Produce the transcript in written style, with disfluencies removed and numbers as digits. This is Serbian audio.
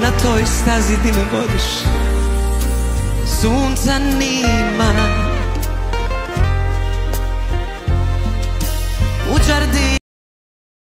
na toj stazi di me vodiš. Sunca nima,